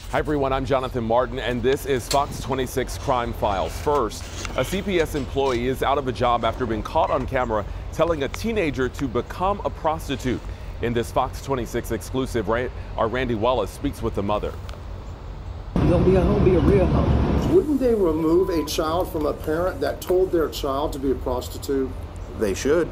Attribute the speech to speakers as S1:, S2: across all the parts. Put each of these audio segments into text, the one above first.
S1: Hi everyone, I'm Jonathan Martin, and this is Fox 26 Crime Files. First, a CPS employee is out of a job after being caught on camera telling a teenager to become a prostitute. In this Fox 26 exclusive, our Randy Wallace speaks with the mother.
S2: You're gonna be a hoe, be a real hoe.
S3: Wouldn't they remove a child from a parent that told their child to be a prostitute?
S4: They should.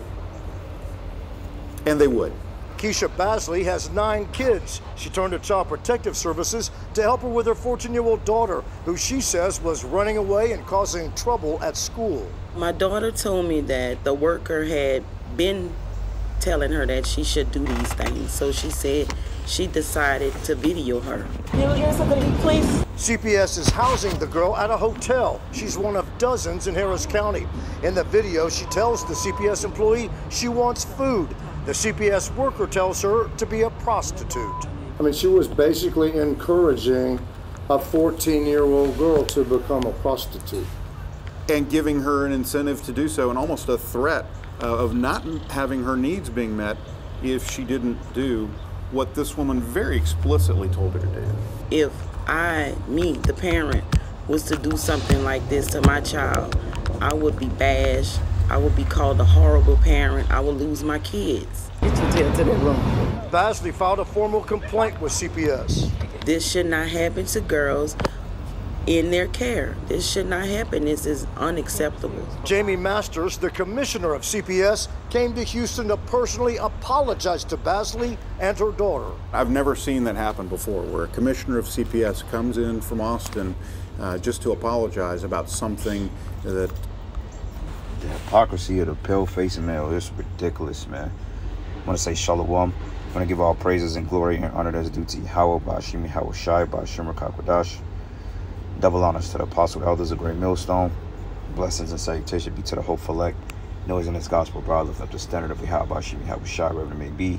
S4: And they would.
S5: Keisha Basley has 9 kids. She turned to Child Protective Services to help her with her 14-year-old daughter, who she says was running away and causing trouble at school.
S6: My daughter told me that the worker had been telling her that she should do these things. So she said she decided to video her.
S7: Can you give us something to eat, please?
S5: CPS is housing the girl at a hotel. She's one of dozens in Harris County. In the video, she tells the CPS employee she wants food. The CPS worker tells her to be a prostitute.
S3: I mean, she was basically encouraging a 14-year-old girl to become a prostitute.
S4: And giving her an incentive to do so, and almost a threat of not having her needs being met if she didn't do what this woman very explicitly told her to do.
S6: If me, the parent, was to do something like this to my child, I would be bashed. I would be called a horrible parent. I would lose my kids.
S2: Get your tail to that room.
S5: Basley filed a formal complaint with CPS.
S6: This should not happen to girls in their care. This should not happen. This is unacceptable.
S5: Jamie Masters, the commissioner of CPS, came to Houston to personally apologize to Basley and her daughter.
S4: I've never seen that happen before, where a commissioner of CPS comes in from Austin just to apologize about something that...
S8: The hypocrisy of the pale-faced male is ridiculous, man. I want to say shalom. I want to give all praises and glory and honor that's due to Yahweh, Ba'ashim Yahweh Shai, Ba'ashim Rakakwadash. Double honors to the apostle elders of Great Millstone. Blessings and salutation be to the hopeful elect. Noise in this gospel, broad, lift up the standard of Yahweh, Ba'ashim Yahweh Shai, wherever it may be.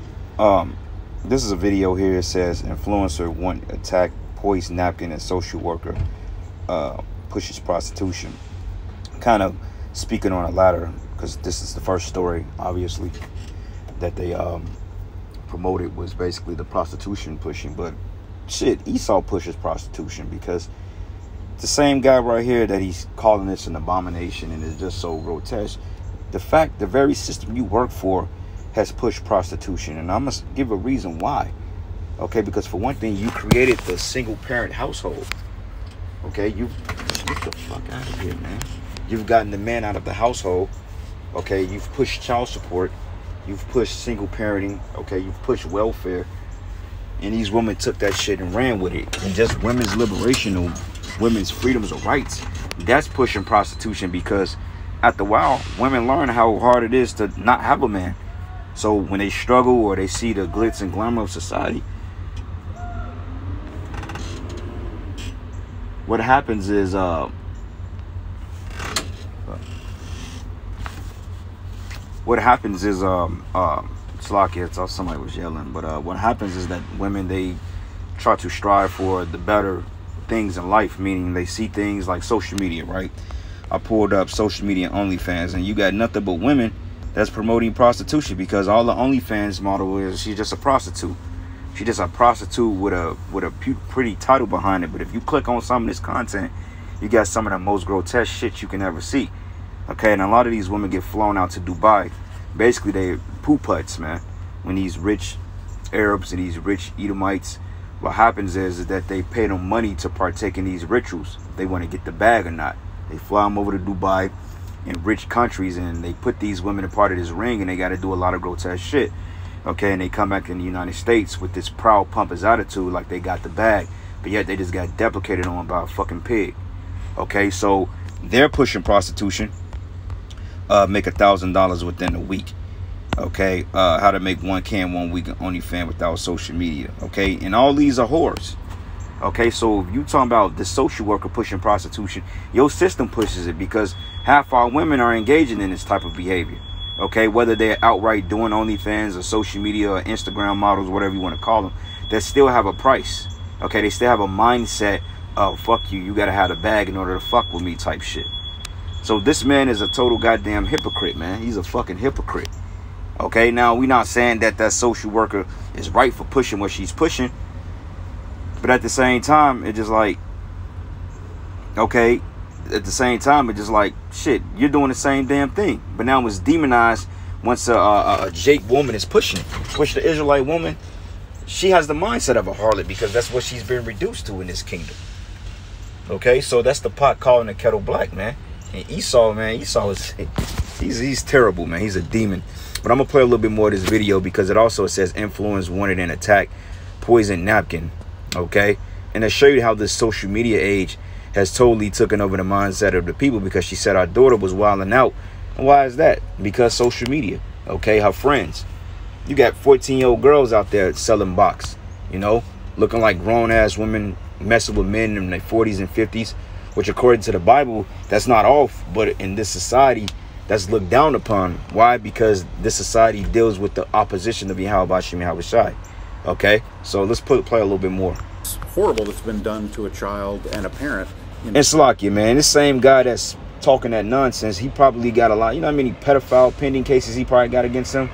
S8: This is a video here. It says, influencer want attack, poison napkin, and social worker pushes prostitution. Kind of speaking on a ladder, because this is the first story, obviously, that they promoted was basically the prostitution pushing. But shit, Esau pushes prostitution, because the same guy right here that he's calling this an abomination and is just so grotesque, the very system you work for has pushed prostitution. And I must give a reason why. Okay, because for one thing, you created the single parent household. Okay, get the fuck out of here, man. You've gotten the man out of the household. Okay, you've pushed child support. You've pushed single parenting. Okay, you've pushed welfare. And these women took that shit and ran with it. And just women's liberation or women's freedoms or rights, that's pushing prostitution, because after a while, women learn how hard it is to not have a man. So when they struggle or they see the glitz and glamour of society, what happens is Slocky, I thought somebody was yelling, but what happens is that women, they try to strive for the better things in life, meaning they see things like social media, right? I pulled up social media OnlyFans, and you got nothing but women that's promoting prostitution, because all the OnlyFans model is she's just a prostitute. She's just a prostitute with a pretty title behind it. But if you click on some of this content, you got some of the most grotesque shit you can ever see. Okay, and a lot of these women get flown out to Dubai. Basically, they poop putts, man. When these rich Arabs and these rich Edomites, what happens is that they pay them money to partake in these rituals. If they want to get the bag or not. They fly them over to Dubai in rich countries, and they put these women in part of this ring, and they got to do a lot of grotesque shit. Okay, and they come back in the United States with this proud, pompous attitude like they got the bag, but yet they just got deprecated on by a fucking pig. Okay, so they're pushing prostitution. Make $1,000 within a week. Okay, how to make one week on OnlyFans without social media. Okay, and all these are whores. Okay, so if you talking about the social worker pushing prostitution, your system pushes it, because half our women are engaging in this type of behavior. Okay, whether they're outright doing OnlyFans or social media or Instagram models, whatever you want to call them, they still have a price. Okay, they still have a mindset of fuck you, you gotta have a bag in order to fuck with me type shit. So this man is a total goddamn hypocrite, man. He's a fucking hypocrite. Okay, now we're not saying that that social worker is right for pushing what she's pushing. But at the same time, it's just like, okay, at the same time, it's just like, shit, you're doing the same damn thing. But now it's demonized once a Jake woman is pushing, which the Israelite woman, she has the mindset of a harlot because that's what she's been reduced to in this kingdom. Okay, so that's the pot calling the kettle black, man. And Esau, man, Esau is, he's terrible, man. He's a demon. But I'm going to play a little bit more of this video because it also says influence, wanted, and attack, poison napkin. Okay, and to show you how this social media age has totally taken over the mindset of the people, because she said our daughter was wilding out. And why is that? Because social media. Okay, her friends. You got 14-year-old girls out there selling box, you know, looking like grown-ass women messing with men in their 40s and 50s, which according to the Bible, that's not off, but in this society, that's looked down upon. Why? Because this society deals with the opposition of Yahweh Hashem Yahweh Shai. Okay, so let's play a little bit more.
S4: It's horrible that's been done to a child and a parent.
S8: And Salakia, man, this same guy that's talking that nonsense, he probably got a lot. You know how many pedophile pending cases he probably got against him?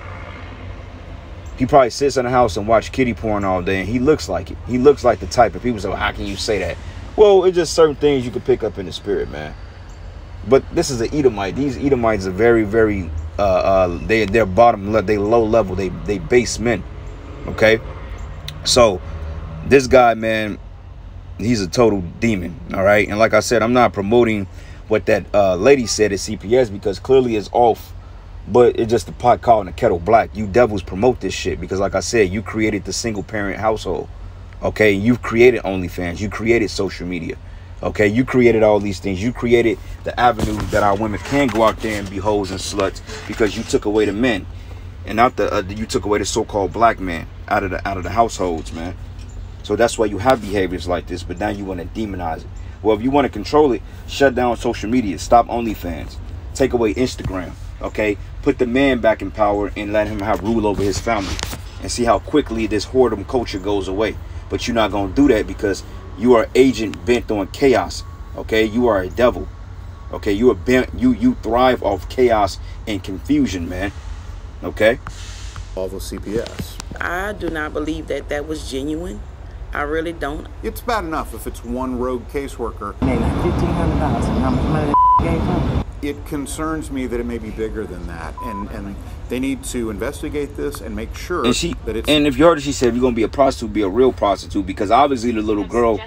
S8: He probably sits in the house and watch kitty porn all day, and he looks like it. He looks like the type of people say, well, how can you say that? Well, it's just certain things you can pick up in the spirit, man. But this is an Edomite. These Edomites are very, very, they're bottom, they low level, they base men. Okay? So, this guy, man, he's a total demon, all right? And like I said, I'm not promoting what that lady said at CPS because clearly it's off, but it's just the pot calling the kettle black. You devils promote this shit because, like I said, you created the single-parent household, okay? You've created OnlyFans. You created social media, okay? You created all these things. You created the avenue that our women can go out there and be hoes and sluts because you took away the men. And not the you took away the so-called black man out of the households, man. So that's why you have behaviors like this. But now you want to demonize it. Well, if you want to control it, shut down social media. Stop OnlyFans. Take away Instagram. Okay, put the man back in power and let him have rule over his family, and see how quickly this whoredom culture goes away. But you're not gonna do that because you are an agent bent on chaos. Okay, you are a devil. Okay, you are bent. You thrive off chaos and confusion, man. Okay.
S4: All the CPS.
S6: I do not believe that that was genuine. I really don't.
S4: It's bad enough if it's one rogue caseworker.
S2: Maybe $1,500. How much money that gave him?
S4: It concerns me that it may be bigger than that, and they need to investigate this and make sure that it's.
S8: And if you heard her, she said, if you're gonna be a prostitute, be a real prostitute, because obviously the little girl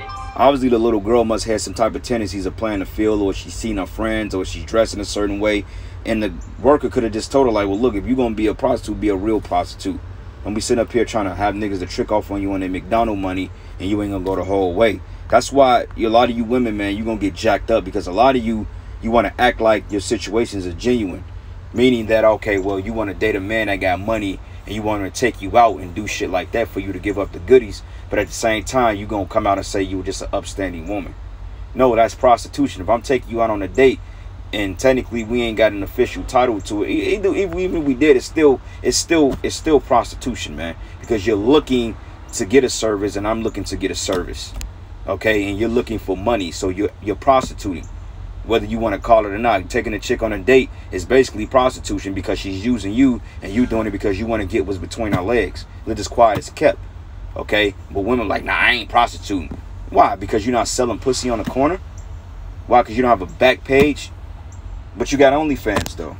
S8: must have some type of tendencies of playing the field, or she's seen her friends, or she's dressing a certain way. And the worker could have just told her, like, well, look, if you're going to be a prostitute, be a real prostitute. Don't be sitting up here trying to have niggas to trick off on you on their McDonald's money, and you ain't going to go the whole way. That's why a lot of you women, man, you're going to get jacked up, because a lot of you want to act like your situations are genuine. Meaning that, okay, well, you want to date a man that got money, and you want him to take you out and do shit like that for you to give up the goodies. But at the same time, you're going to come out and say you were just an upstanding woman. No, that's prostitution. If I'm taking you out on a date, and technically we ain't got an official title to it, even if we did, it's still prostitution, man, because you're looking to get a service and I'm looking to get a service, okay? And you're looking for money, so you're prostituting, whether you want to call it or not. Taking a chick on a date is basically prostitution because she's using you, and you doing it because you want to get what's between her legs. Live as quiet as kept, okay? But women like, nah, I ain't prostituting. Why? Because you're not selling pussy on the corner? Why? Because you don't have a back page? But you got OnlyFans, though.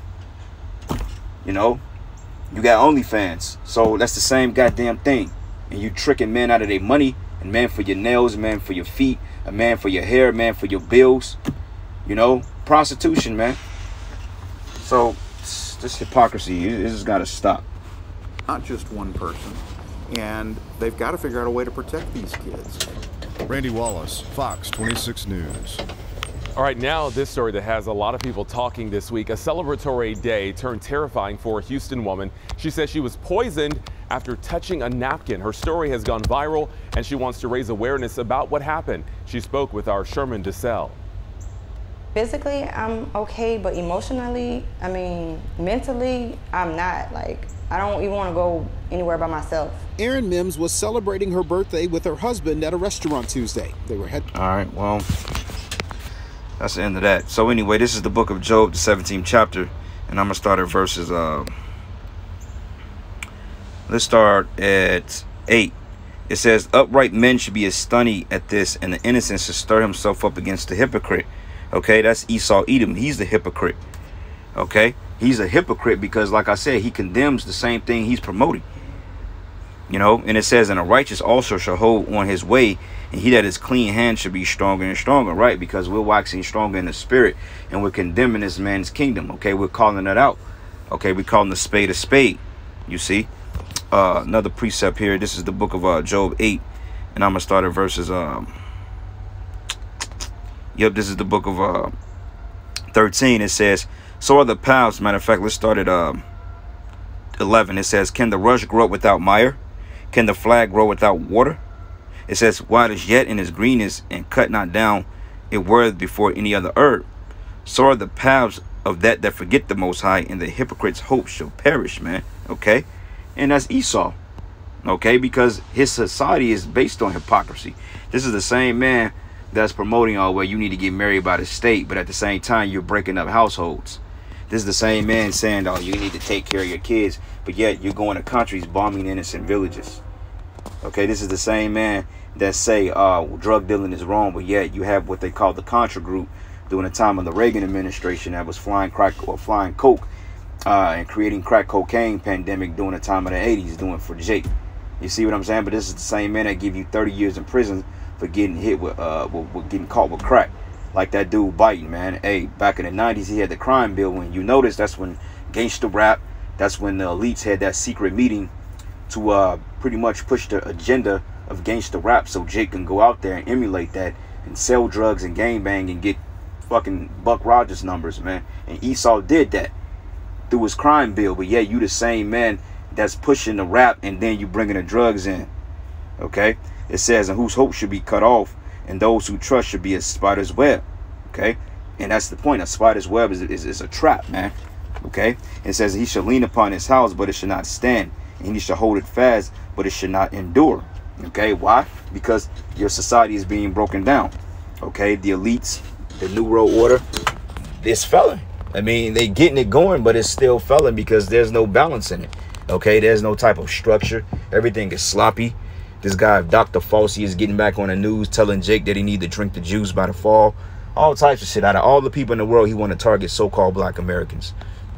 S8: You know? You got OnlyFans. So that's the same goddamn thing. And you tricking men out of their money. And man for your nails, man for your feet. A man for your hair, man for your bills. You know? Prostitution, man. So, this hypocrisy, it just got to stop.
S4: Not just one person. And they've got to figure out a way to protect these kids.
S7: Randy Wallace, Fox 26 News.
S1: All right, now this story that has a lot of people talking this week. A celebratory day turned terrifying for a Houston woman. She says she was poisoned after touching a napkin. Her story has gone viral, and she wants to raise awareness about what happened. She spoke with our Sherman DeSalle.
S9: Physically, I'm okay, but emotionally, I mean, mentally, I'm not. Like, I don't even want to go anywhere by myself.
S10: Erin Mims was celebrating her birthday with her husband at a restaurant Tuesday. They were headed.
S8: All right, well, that's the end of that. So anyway, this is the book of Job, the 17th chapter, and I'm gonna start at verses. Let's start at 8. It says, upright men should be astonished at this, and the innocent should stir himself up against the hypocrite. Okay, that's Esau Edom. He's the hypocrite. Okay, he's a hypocrite because, like I said, he condemns the same thing he's promoting. You know, and it says, and a righteous also shall hold on his way, and he that is clean hand should be stronger and stronger, right? Because we're waxing stronger in the spirit, and we're condemning this man's kingdom. Okay, we're calling it out. Okay, we're calling the spade a spade. You see? Another precept here. This is the book of Job 8, and I'm gonna start at verses yep, this is the book of 13. It says, so are the paths. Matter of fact, let's start at 11. It says, can the rush grow up without mire? Can the flag grow without water? It says, while it is yet in its greenness, and cut not down, it worth before any other herb. So are the paths of that forget the Most High, and the hypocrite's hope shall perish, man. Okay, and that's Esau. Okay, because his society is based on hypocrisy. This is the same man that's promoting, oh, well, you need to get married by the state, but at the same time, you're breaking up households. This is the same man saying, oh, you need to take care of your kids, but yet you're going to countries bombing innocent villages. Okay, this is the same man that say drug dealing is wrong, but yet you have what they call the Contra group during the time of the Reagan administration that was flying crack or flying coke and creating crack cocaine pandemic during the time of the 80s, doing for Jake. You see what I'm saying? But this is the same man that give you 30 years in prison for getting hit with getting caught with crack. Like that dude Biden, man. Hey, back in the 90s, he had the crime bill. When you notice, that's when gangsta rap, that's when the elites had that secret meeting to pretty much push the agenda of gangsta rap, so Jake can go out there and emulate that and sell drugs and gangbang and get fucking Buck Rogers numbers, man. And Esau did that through his crime bill, but yeah, you the same man that's pushing the rap and then you bringing the drugs in. Okay, it says, and whose hope should be cut off, and those who trust should be a spider's web. Okay, and that's the point. A spider's web is a trap, man. Okay, it says he shall lean upon his house, but it should not stand, and he shall hold it fast, but it should not endure. Okay, why? Because your society is being broken down. Okay, the elites, the New World Order, it's failing. I mean, they getting it going, but it's still failing because there's no balance in it. Okay, there's no type of structure. Everything is sloppy. This guy, Dr. Fauci, is getting back on the news telling Jake that he need to drink the juice by the fall. All types of shit. Out of all the people in the world, he want to target so-called black Americans.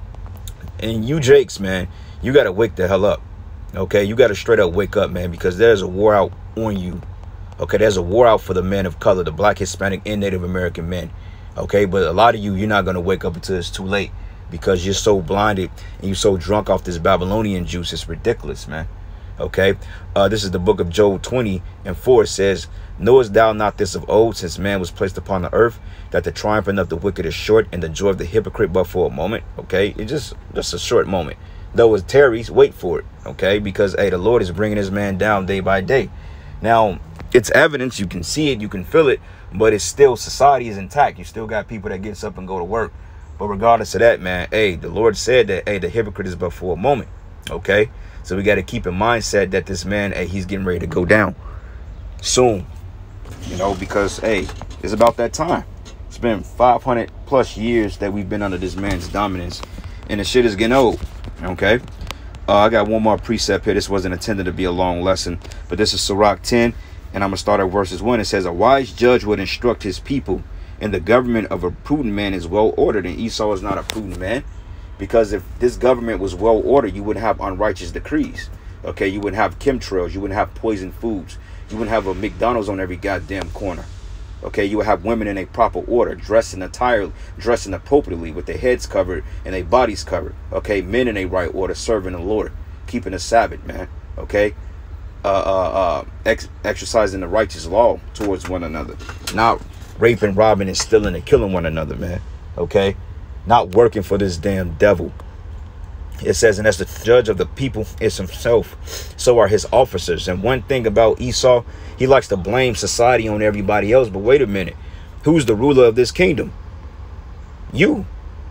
S8: And you Jakes, man, you got to wake the hell up. Okay, you got to straight up wake up, man, because there's a war out on you. Okay, there's a war out for the men of color, the black, Hispanic, and Native American men. Okay, but a lot of you're not going to wake up until it's too late because you're so blinded and you're so drunk off this Babylonian juice. It's ridiculous, man. Okay, this is the book of Job 20:4. It says, knowest thou not this of old, since man was placed upon the earth, that the triumphing of the wicked is short, and the joy of the hypocrite but for a moment. Okay, it's just a short moment. Though it tarries, wait for it. Okay, because hey, the Lord is bringing his man down day by day. Now, it's evidence. You can see it, you can feel it, but it's still, society is intact. You still got people that gets up and go to work. But regardless of that, man, hey, the Lord said that, hey, the hypocrite is but for a moment. Okay, so we got to keep in mindset that this man, hey, he's getting ready to go down soon. You know, because hey, it's about that time. It's been 500 plus years that we've been under this man's dominance, and the shit is getting old. Okay, I got one more precept here. This wasn't intended to be a long lesson, but this is Sirach 10, and I'm gonna start at verses 1. It says, a wise judge would instruct his people, and the government of a prudent man is well ordered. And Esau is not a prudent man, because if this government was well ordered, you wouldn't have unrighteous decrees. Okay, you wouldn't have chemtrails, you wouldn't have poison foods, you wouldn't have a McDonald's on every goddamn corner. Okay, you would have women in a proper order, dressing appropriately with their heads covered and their bodies covered. Okay, men in a right order, serving the Lord, keeping the Sabbath, man. Okay, exercising the righteous law towards one another, not raping, robbing, and stealing and killing one another, man. Okay, not working for this damn devil. It says, and as the judge of the people is himself, so are his officers. And one thing about Esau, he likes to blame society on everybody else. But wait a minute, who's the ruler of this kingdom? You.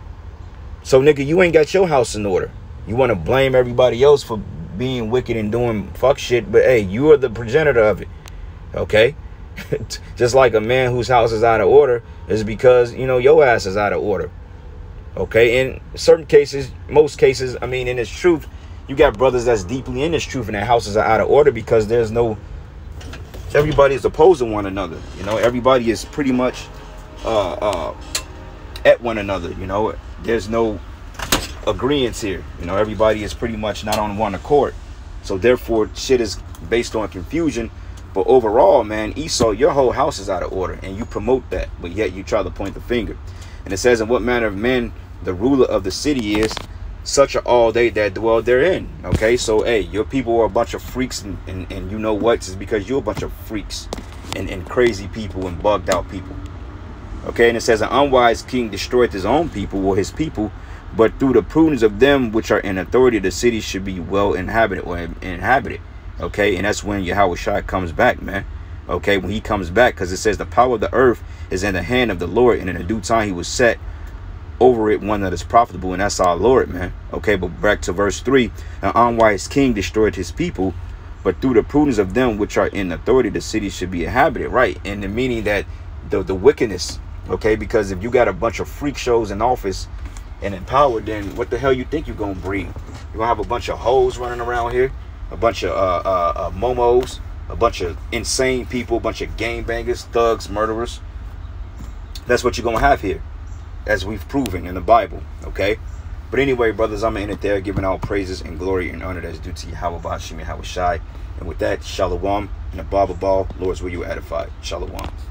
S8: So nigga, you ain't got your house in order. You want to blame everybody else for being wicked and doing fuck shit, but hey, you are the progenitor of it. Okay, just like a man whose house is out of order is because, you know, your ass is out of order. Okay, in certain cases, most cases, I mean, in this truth, you got brothers that's deeply in this truth and their houses are out of order because there's no Everybody is opposing one another. You know, everybody is pretty much at one another. You know, there's no agreements here. You know, everybody is pretty much not on one accord. So therefore, shit is based on confusion. But overall, man, Esau, your whole house is out of order, and you promote that, but yet you try to point the finger. And it says, in what manner of men the ruler of the city is, such are all they that dwell therein. Okay, so hey, your people are a bunch of freaks, and you know what? It's because you're a bunch of freaks and crazy people and bugged out people. Okay, and it says, an unwise king destroyed his own people, or his people, but through the prudence of them which are in authority, the city should be well inhabited, or inhabited. Okay, and that's when Yahushua comes back, man. Okay, when he comes back, because it says the power of the earth is in the hand of the Lord, and in a due time he was set over it one that is profitable, and that's our Lord, man. Okay, but back to verse 3. An unwise king destroyed his people, but through the prudence of them which are in authority, the city should be inhabited. Right, and the meaning that the wickedness, okay, because if you got a bunch of freak shows in office and in power, then what the hell you think you're gonna breed? You're gonna have a bunch of hoes running around here, a bunch of momos, a bunch of insane people, a bunch of gangbangers, thugs, murderers. That's what you're gonna have here, as we've proven in the Bible. Okay, but anyway, brothers, I'm gonna end it there, giving out praises and glory and honor that's due to Yahweh Bashim Yahushai. And with that, shalom and a baba ball. Lord's will you edify. Shalom.